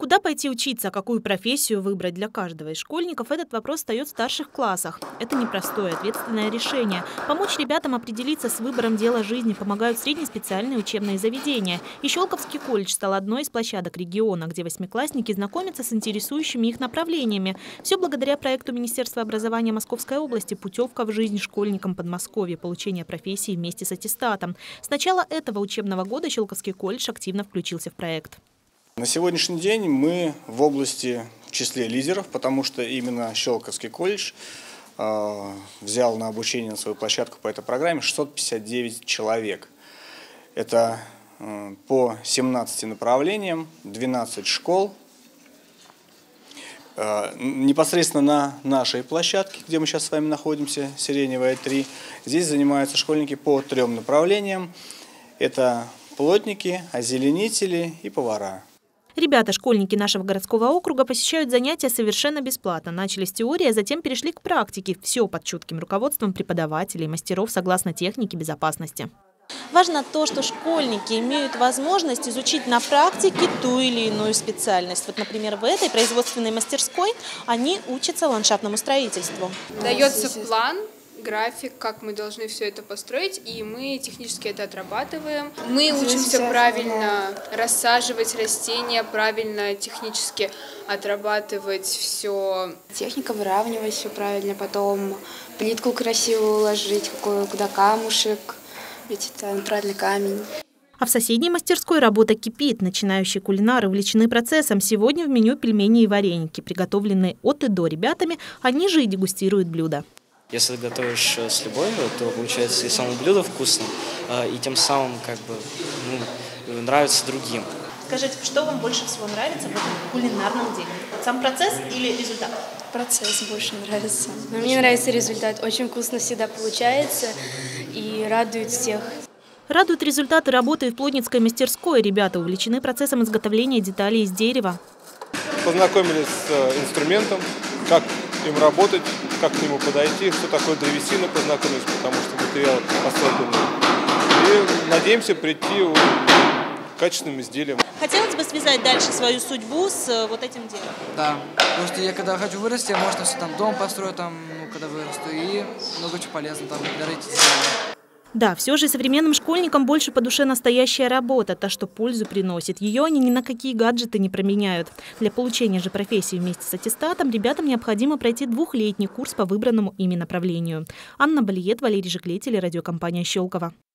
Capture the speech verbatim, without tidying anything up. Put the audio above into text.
Куда пойти учиться, какую профессию выбрать для каждого из школьников, этот вопрос встает в старших классах. Это непростое, ответственное решение. Помочь ребятам определиться с выбором дела жизни помогают среднеспециальные учебные заведения. И Щелковский колледж стал одной из площадок региона, где восьмиклассники знакомятся с интересующими их направлениями. Все благодаря проекту Министерства образования Московской области «Путевка в жизнь школьникам Подмосковья. Получение профессии вместе с аттестатом». С начала этого учебного года Щелковский колледж активно включился в проект. На сегодняшний день мы в области в числе лидеров, потому что именно Щелковский колледж э, взял на обучение на свою площадку по этой программе шестьсот пятьдесят девять человек. Это э, по семнадцати направлениям, двенадцать школ. Э, непосредственно на нашей площадке, где мы сейчас с вами находимся, Сиреневая три, здесь занимаются школьники по трем направлениям. Это плотники, озеленители и повара. Ребята, школьники нашего городского округа, посещают занятия совершенно бесплатно. Начали с теории, а затем перешли к практике. Все под чутким руководством преподавателей и мастеров согласно технике безопасности. Важно то, что школьники имеют возможность изучить на практике ту или иную специальность. Вот, например, в этой производственной мастерской они учатся ландшафтному строительству. Дается план, график, как мы должны все это построить, и мы технически это отрабатываем. Мы учимся правильно рассаживать растения, правильно технически отрабатывать все. Техника выравнивать все правильно, потом плитку красиво уложить, какой, куда камушек, ведь это натуральный камень. А в соседней мастерской работа кипит. Начинающие кулинары увлечены процессом. Сегодня в меню пельмени и вареники, приготовленные от и до ребятами, они же и дегустируют блюда. Если готовишь с любовью, то получается и само блюдо вкусным, и тем самым как бы ну, нравится другим. Скажите, что вам больше всего нравится в этом кулинарном деле? Сам процесс или результат? Процесс больше нравится. Но мне нравится результат. Очень вкусно всегда получается и радует всех. Радуют результаты работы в плотницкой мастерской. Ребята увлечены процессом изготовления деталей из дерева. Познакомились с инструментом, как им работать, как к нему подойти, что такое древесина, познакомились, потому что материал особенный. И надеемся прийти к качественным изделиям. Хотелось бы связать дальше свою судьбу с вот этим делом? Да, потому что я когда хочу вырасти, я, можно все там дом построю, там, ну, когда вырасту, и много чего полезно там для родителей. Да, все же современным школьникам больше по душе настоящая работа, та, что пользу приносит. Ее они ни на какие гаджеты не променяют. Для получения же профессии вместе с аттестатом ребятам необходимо пройти двухлетний курс по выбранному ими направлению. Анна Балиет, Валерий Жиклей, телерадиокомпания «Щелково».